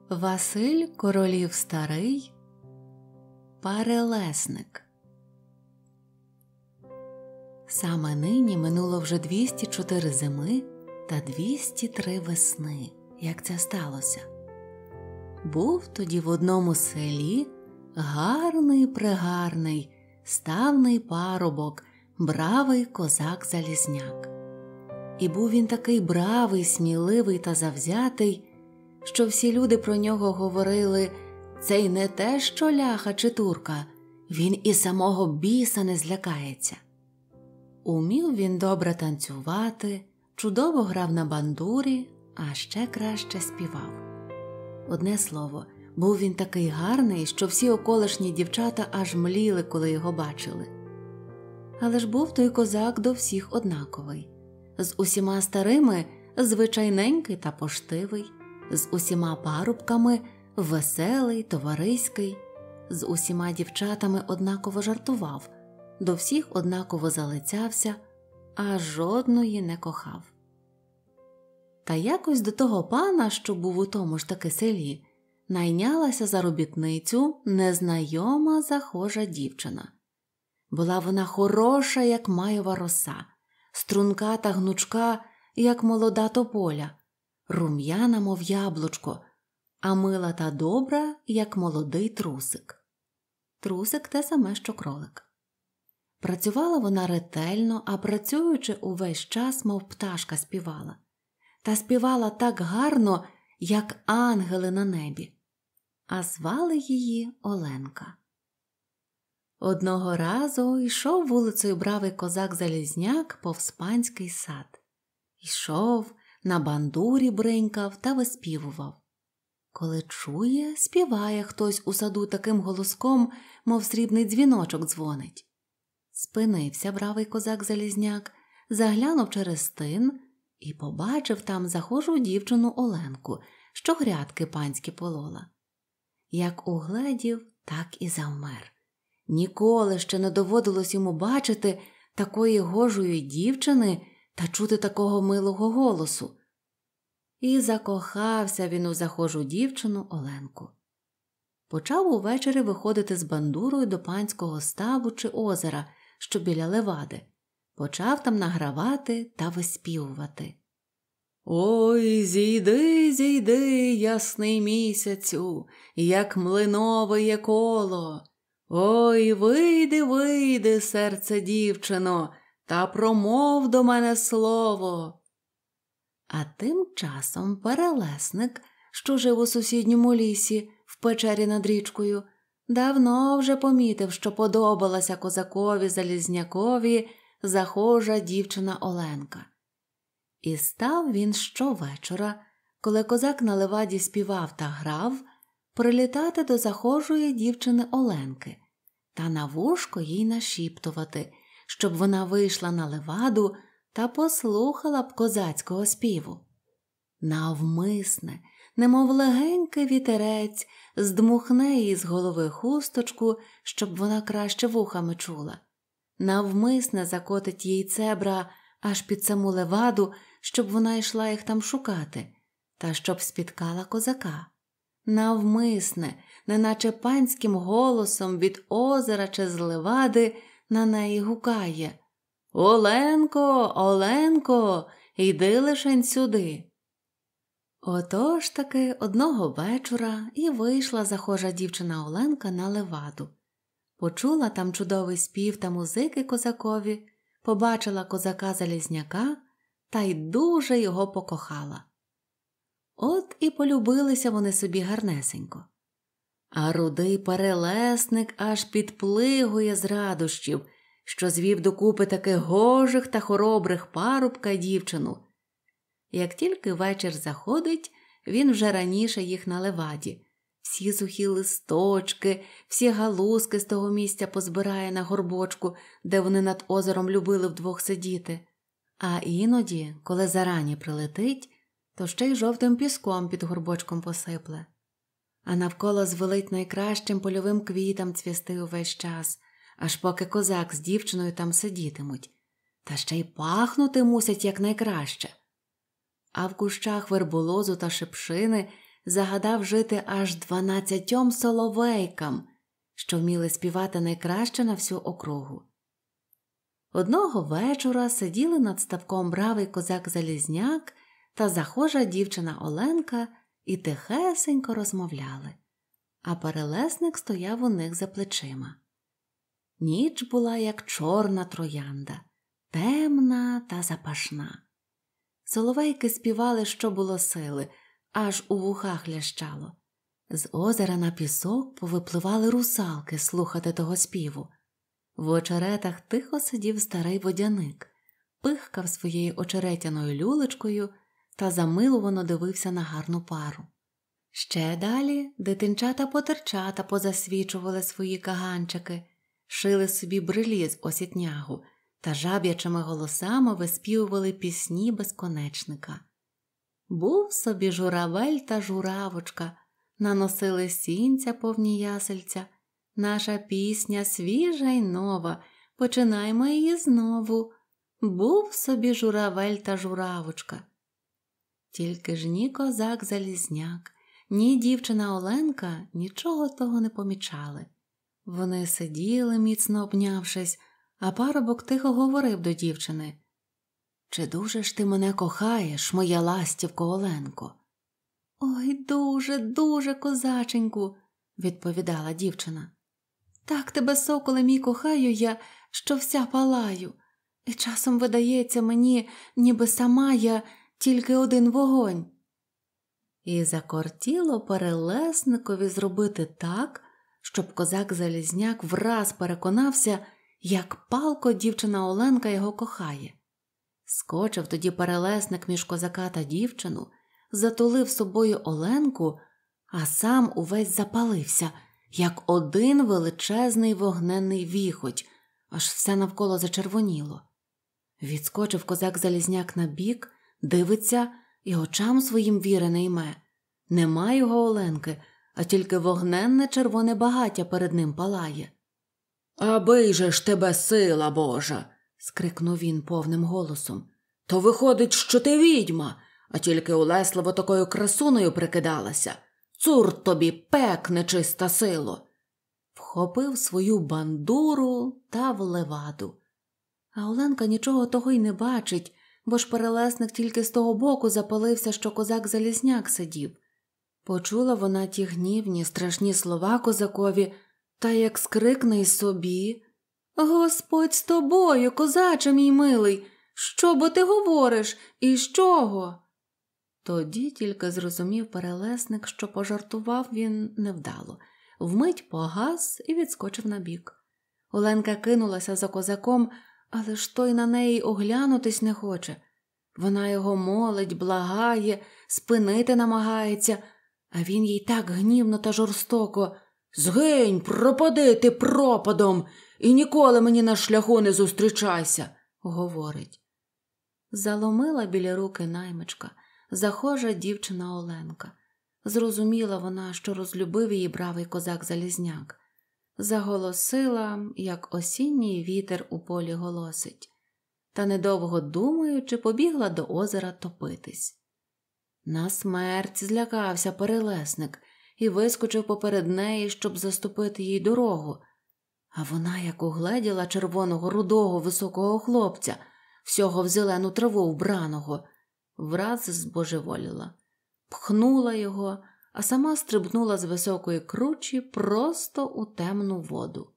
Василь Королів Старий, Перелесник. Саме нині минуло вже 204 зими та 203 весни, як це сталося. Був тоді в одному селі гарний-прегарний, ставний парубок, бравий козак-залізняк. І був він такий бравий, сміливий та завзятий, що всі люди про нього говорили: «Цей не те, що ляха чи турка, він і самого біса не злякається». Умів він добре танцювати, чудово грав на бандурі, а ще краще співав. Одне слово, був він такий гарний, що всі околишні дівчата аж мліли, коли його бачили. Але ж був той козак до всіх однаковий. З усіма старими звичайненький та поштивий, з усіма парубками веселий, товариський, з усіма дівчатами однаково жартував, до всіх однаково залицявся, а жодної не кохав. Та якось до того пана, що був у тому ж таки селі, найнялася за робітницю незнайома захожа дівчина. Була вона хороша, як майова роса, струнка та гнучка, як молода тополя, рум'яна, мов яблучко, а мила та добра, як молодий трусик. Трусик те саме, що кролик. Працювала вона ретельно, а працюючи увесь час, мов пташка співала. Та співала так гарно, як ангели на небі. А звали її Оленка. Одного разу йшов вулицею бравий козак-залізняк повз панський сад. Йшов, на бандурі бринькав та виспівував. Коли чує, співає хтось у саду таким голоском, мов срібний дзвіночок дзвонить. Спинився бравий козак-залізняк, заглянув через тин і побачив там захожу дівчину Оленку, що грядки панські полола. Як угледів, так і завмер. Ніколи ще не доводилось йому бачити такої гожої дівчини та чути такого милого голосу. І закохався він у захожу дівчину Оленку. Почав увечері виходити з бандурою до панського ставу чи озера, що біля левади. Почав там награвати та виспівувати. «Ой, зійди, зійди, ясний місяцю, як млинове є коло. Ой, вийди, вийди, серце дівчино, та промов до мене слово». А тим часом перелесник, що жив у сусідньому лісі, в печері над річкою, давно вже помітив, що подобалася козакові-залізнякові захожа дівчина Оленка. І став він щовечора, коли козак на леваді співав та грав, прилітати до захожої дівчини Оленки та на вушко їй нашіптувати, щоб вона вийшла на леваду та послухала б козацького співу. Навмисне, немов легенький вітерець, здмухне їй з голови хусточку, щоб вона краще вухами чула. Навмисне закотить їй цебра аж під саму леваду, щоб вона йшла їх там шукати, та щоб спіткала козака. Навмисне, неначе панським голосом від озера чи з левади на неї гукає: «Оленко, Оленко, йди лишень сюди». Отож таки одного вечора і вийшла захожа дівчина Оленка на леваду. Почула там чудовий спів та музики козакові, побачила козака-залізняка та й дуже його покохала. От і полюбилися вони собі гарнесенько. А рудий перелесник аж підплигує з радощів, що звів докупи таких гожих та хоробрих парубка й дівчину. Як тільки вечір заходить, він вже раніше їх на леваді. Всі сухі листочки, всі галузки з того місця позбирає на горбочку, де вони над озером любили вдвох сидіти. А іноді, коли зарані прилетить, то ще й жовтим піском під горбочком посипле. А навколо звелить найкращим польовим квітам цвісти увесь час, аж поки козак з дівчиною там сидітимуть. Та ще й пахнути мусять якнайкраще. А в кущах верболозу та шипшини загадав жити аж 12 соловейкам, що вміли співати найкраще на всю округу. Одного вечора сиділи над ставком бравий козак-залізняк та захожа дівчина Оленка і тихесенько розмовляли, а перелесник стояв у них за плечима. Ніч була, як чорна троянда, темна та запашна. Соловейки співали, що було сили, аж у вухах лящало. З озера на пісок повипливали русалки слухати того співу. В очеретах тихо сидів старий водяник, пихкав своєю очеретяною люлечкою та замилувано дивився на гарну пару. Ще далі дитинчата-потерчата позасвічували свої каганчики, шили собі брилі з осітнягу та жаб'ячими голосами виспівували пісні безконечника. Був собі журавель та журавочка, наносили сінця повні ясельця. Наша пісня свіжа й нова, починаймо її знову. Був собі журавель та журавочка. Тільки ж ні козак-залізняк, ні дівчина Оленка нічого того не помічали. Вони сиділи, міцно обнявшись, а парубок тихо говорив до дівчини: «Чи дуже ж ти мене кохаєш, моя ластівко Оленко?» «Ой, дуже, дуже, козаченьку», – відповідала дівчина. «Так тебе, соколе мій, кохаю я, що вся палаю, і часом видається мені, ніби сама я тільки один вогонь». І закортіло перелесникові зробити так, щоб козак-залізняк враз переконався, як палко дівчина Оленка його кохає. Скочив тоді перелесник між козака та дівчину, затулив собою Оленку, а сам увесь запалився, як один величезний вогненний віхоть, аж все навколо зачервоніло. Відскочив козак-залізняк на бік, дивиться і очам своїм віри не йме. Нема його Оленки, а тільки вогненне червоне багаття перед ним палає. «Аби же ж тебе сила Божа!» – скрикнув він повним голосом. «То виходить, що ти відьма, а тільки улесливо такою красуною прикидалася. Цур тобі, пек, нечиста сило!» Вхопив свою бандуру та в леваду. А Оленка нічого того й не бачить, бо ж перелесник тільки з того боку запалився, що козак-залізняк сидів. Почула вона ті гнівні, страшні слова козакові, та як скрикне й собі: «Господь з тобою, козаче мій милий! Що бо ти говориш? І з чого?» Тоді тільки зрозумів перелесник, що пожартував він невдало. Вмить погас і відскочив набік. Оленка кинулася за козаком, але ж той на неї оглянутись не хоче. Вона його молить, благає, спинити намагається, а він їй так гнівно та жорстоко: «Згинь, пропади ти пропадом, і ніколи мені на шляху не зустрічайся», – говорить. Заломила біля руки наймичка, захожа дівчина Оленка. Зрозуміла вона, що розлюбив її бравий козак-залізняк. Заголосила, як осінній вітер у полі голосить. Та недовго думаючи, побігла до озера топитись. На смерть злякався перелесник і вискочив поперед неї, щоб заступити їй дорогу. А вона, як угледіла червоного рудого високого хлопця, всього в зелену траву вбраного, враз збожеволіла. Пхнула його, а сама стрибнула з високої кручі просто у темну воду.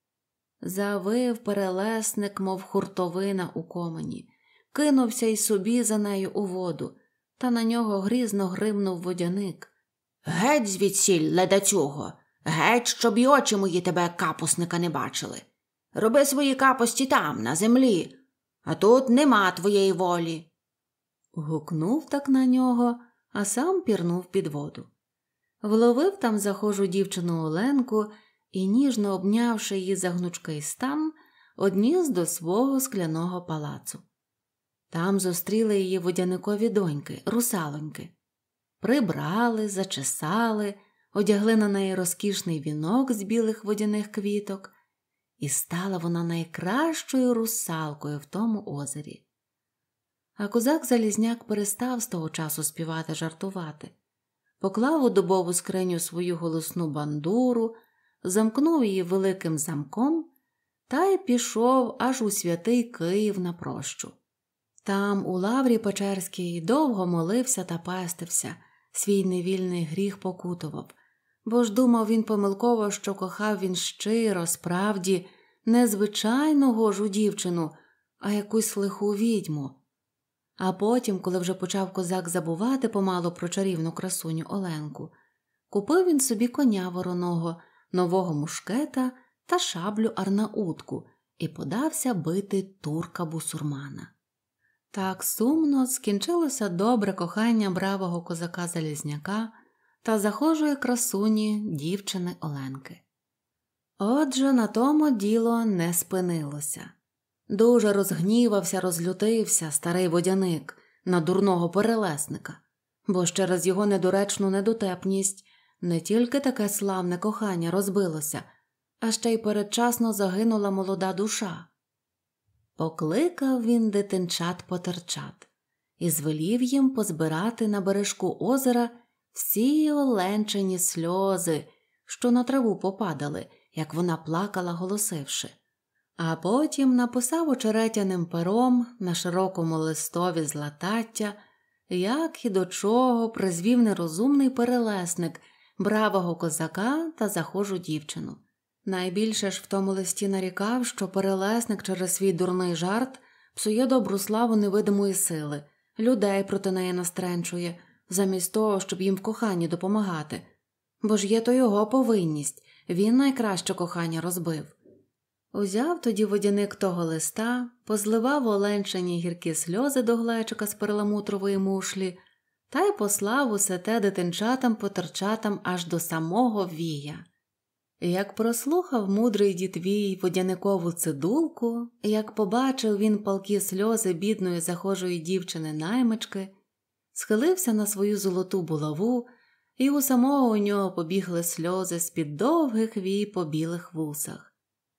Завив перелесник, мов хуртовина у комені, кинувся й собі за нею у воду, та на нього грізно гримнув водяник. «Геть звідсіль, ледацюго! Геть, щоб й очі мої тебе, капусника, не бачили! Роби свої капості там, на землі, а тут нема твоєї волі!» Гукнув так на нього, а сам пірнув під воду. Вловив там захожу дівчину Оленку і, ніжно обнявши її за гнучкий стан, одніс до свого скляного палацу. Там зустріли її водяникові доньки, русалоньки. Прибрали, зачесали, одягли на неї розкішний вінок з білих водяних квіток, і стала вона найкращою русалкою в тому озері. А козак-залізняк перестав з того часу співати, жартувати. поклав у дубову скриню свою голосну бандуру, замкнув її великим замком та й пішов аж у святий Київ на прощу. Там, у лаврі Печерській, довго молився та пестився, свій невільний гріх покутував, бо ж думав він помилково, що кохав він щиро, справді, не звичайну гожу дівчину, а якусь лиху відьму. А потім, коли вже почав козак забувати помалу про чарівну красуню Оленку, купив він собі коня вороного, нового мушкета та шаблю арнаутку і подався бити турка-бусурмана. Так сумно скінчилося добре кохання бравого козака-залізняка та захожої красуні дівчини Оленки. Отже, на тому діло не спинилося. Дуже розгнівався, розлютився старий водяник на дурного перелесника, бо ж через його недоречну недотепність не тільки таке славне кохання розбилося, а ще й передчасно загинула молода Покликав він дитинчат-потерчат і звелів їм позбирати на бережку озера всі Оленчині сльози, що на траву попадали, як вона плакала, голосивши. А потім написав очеретяним пером на широкому листові з латаття, як і до чого призвів нерозумний перелесник бравого козака та захожу дівчину. Найбільше ж в тому листі нарікав, що перелесник через свій дурний жарт псує добру славу невидимої сили, людей проти неї настренчує, замість того, щоб їм в коханні допомагати. Бо ж є то його повинність, він найкраще кохання розбив. Узяв тоді водяник того листа, позливав Оленчині гіркі сльози до глечика з перламутрової мушлі та й послав усе те дитинчатам-потерчатам аж до самого вія. Як прослухав мудрий дід Вій водяникову цидулку, як побачив він палкі сльози бідної захожої дівчини-наймички, схилився на свою золоту булаву, і у самого у нього побігли сльози з-під довгих вій по білих вусах.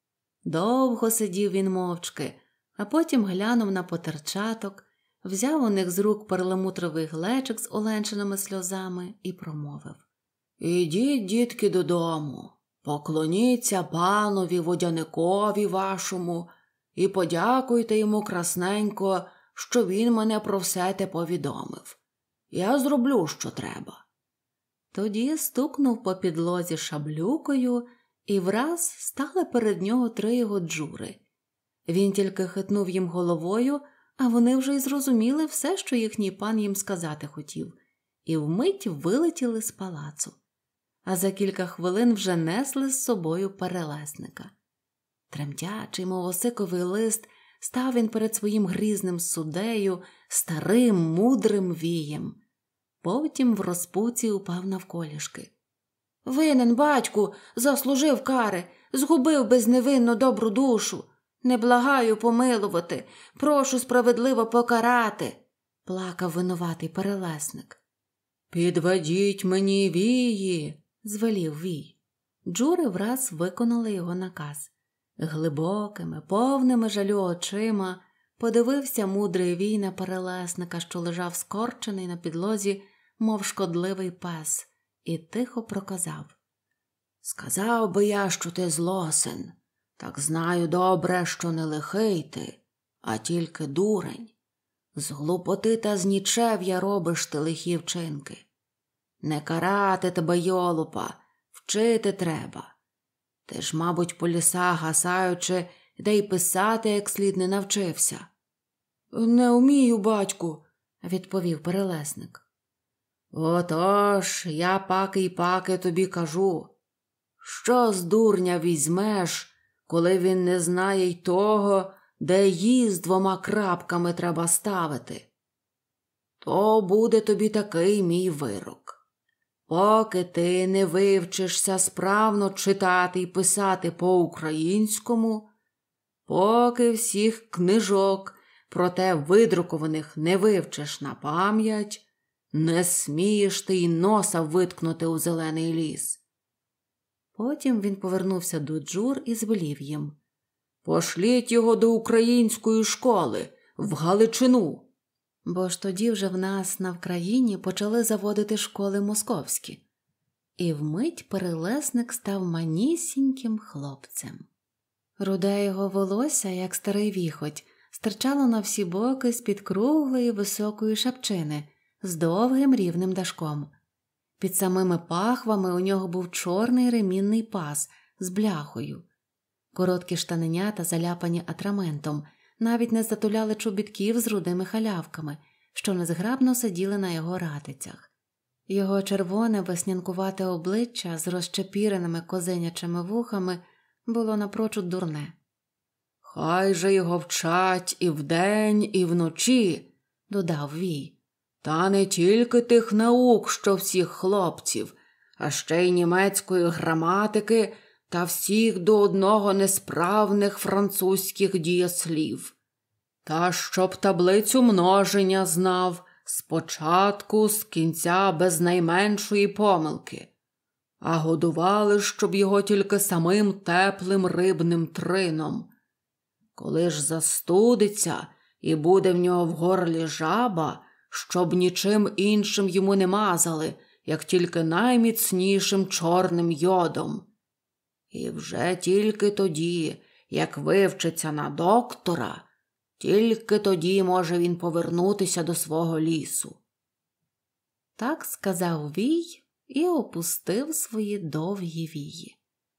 Довго сидів він мовчки, а потім глянув на потерчаток, взяв у них з рук перламутровий глечик з оленчиними сльозами і промовив: «Ідіть, дітки, додому, поклоніться панові водяникові вашому і подякуйте йому красненько, що він мене про все те повідомив. Я зроблю, що треба». Тоді стукнув по підлозі шаблюкою, і враз стали перед нього 3 його джури. Він тільки хитнув їм головою, а вони вже й зрозуміли все, що їхній пан їм сказати хотів, і вмить вилетіли з палацу. А за кілька хвилин вже несли з собою перелесника. Тремтячий, мов осиковий лист, став він перед своїм грізним суддею, старим, мудрим вієм. Потім в розпуці упав навколішки. «Винен, батьку, заслужив кари, згубив безневинно добру душу. Не благаю помилувати, прошу справедливо покарати», – плакав винуватий перелесник. «Підведіть мені вії», – звелів вій. Джури враз виконали його наказ. Глибокими, повними жалю очима подивився мудрий вій на перелесника, що лежав скорчений на підлозі, мов шкодливий пес, і тихо проказав: «Сказав би я, що ти злосен, так знаю добре, що не лихий ти, а тільки дурень. З глупоти та з нічев'я робиш ти лихі вчинки. Не карати тебе, йолупа, вчити треба. Ти ж, мабуть, по лісах гасаючи, де й писати як слід не навчився». «Не вмію, батьку», – відповів перелесник. «Отож, я паки тобі кажу, що з дурня візьмеш, коли він не знає й того, де її з 2 крапками треба ставити? То буде тобі такий мій вирок. Поки ти не вивчишся справно читати й писати по-українському, поки всіх книжок, проте видрукованих, не вивчиш на пам'ять, не смієш ти й носа виткнути у зелений ліс». Потім він повернувся до джур і звелів їм: «Пошліть його до української школи, в Галичину. бо ж тоді вже в нас на Вкраїні почали заводити школи московські. І вмить Перелесник став манісіньким хлопцем. Руде його волосся, як старий віхоть, стирчало на всі боки з-під круглої високої шапчини з довгим рівним дашком. Під самими пахвами у нього був чорний ремінний пас з бляхою. Короткі штаненята, заляпані атраментом, навіть не затуляли чобітків з рудими халявками, що незграбно сиділи на його ратицях. Його червоне веснянкувате обличчя з розчепіреними козинячими вухами було напрочуд дурне. «Хай же його вчать і вдень, і вночі», – додав Вій. «Та не тільки тих наук, що всіх хлопців, а ще й німецької граматики та всіх до одного несправних французьких дієслів. Та щоб таблицю множення знав спочатку, з кінця без найменшої помилки, а годували, щоб його тільки самим теплим рибним трином. Коли ж застудиться і буде в нього в горлі жаба, щоб нічим іншим йому не мазали, як тільки найміцнішим чорним йодом. І вже тільки тоді, як вивчиться на доктора, тільки тоді може він повернутися до свого лісу». Так сказав Вій і опустив свої довгі вії.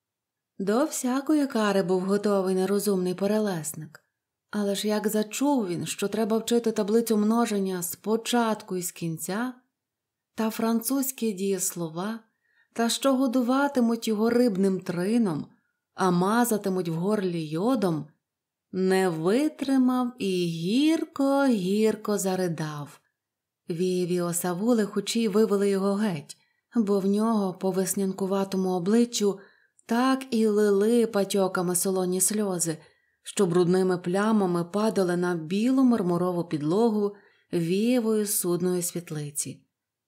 До всякої кари був готовий нерозумний Перелесник. Але ж як зачув він, що треба вчити таблицю множення спочатку і з кінця, та французькі дієслова, та що годуватимуть його рибним трином, а мазатимуть в горлі йодом, не витримав і гірко-гірко заридав. Вієві осавули хучі вивели його геть, бо в нього по веснянкуватому обличчю так і лили патьоками солоні сльози, що брудними плямами падали на білу мармурову підлогу Вієвої судної світлиці.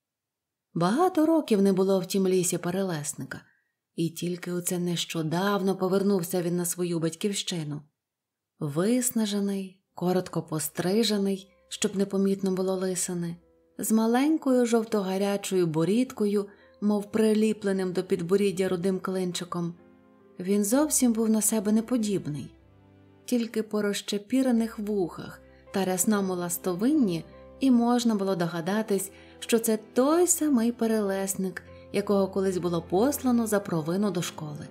Багато років не було в тім лісі Перелесника, і тільки оце нещодавно повернувся він на свою батьківщину. Виснажений, коротко пострижений, щоб непомітно було лисини, з маленькою жовтогарячою борідкою, мов приліпленим до підборіддя рудим клинчиком. Він зовсім був на себе неподібний. Тільки по розчепірених вухах та рясному ластовинні і можна було догадатись, що це той самий Перелесник, якого колись було послано за провину до школи.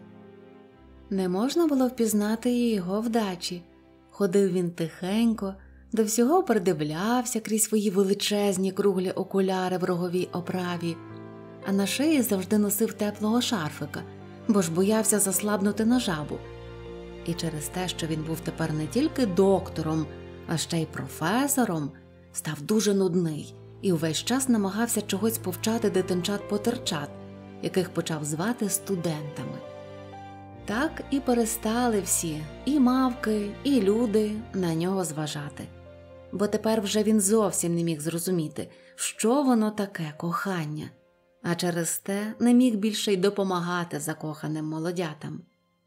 Не можна було впізнати і його вдачі. Ходив він тихенько, до всього придивлявся крізь свої величезні круглі окуляри в роговій оправі, а на шиї завжди носив теплого шарфика, бо ж боявся заслабнути на жабу. І через те, що він був тепер не тільки доктором, а ще й професором, став дуже нудний і увесь час намагався чогось повчати дитинчат-потерчат, яких почав звати студентами. Так і перестали всі, і мавки, і люди, на нього зважати. Бо тепер вже він зовсім не міг зрозуміти, що воно таке кохання, а через те не міг більше й допомагати закоханим молодятам.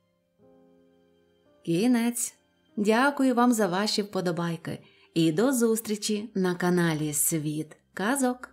Кінець. Дякую вам за ваші вподобайки і до зустрічі на каналі Світ казок.